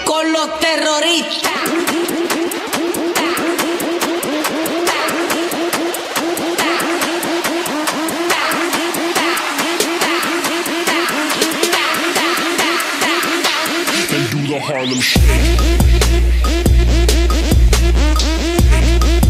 con los terroristas. And do the Harlem Shake.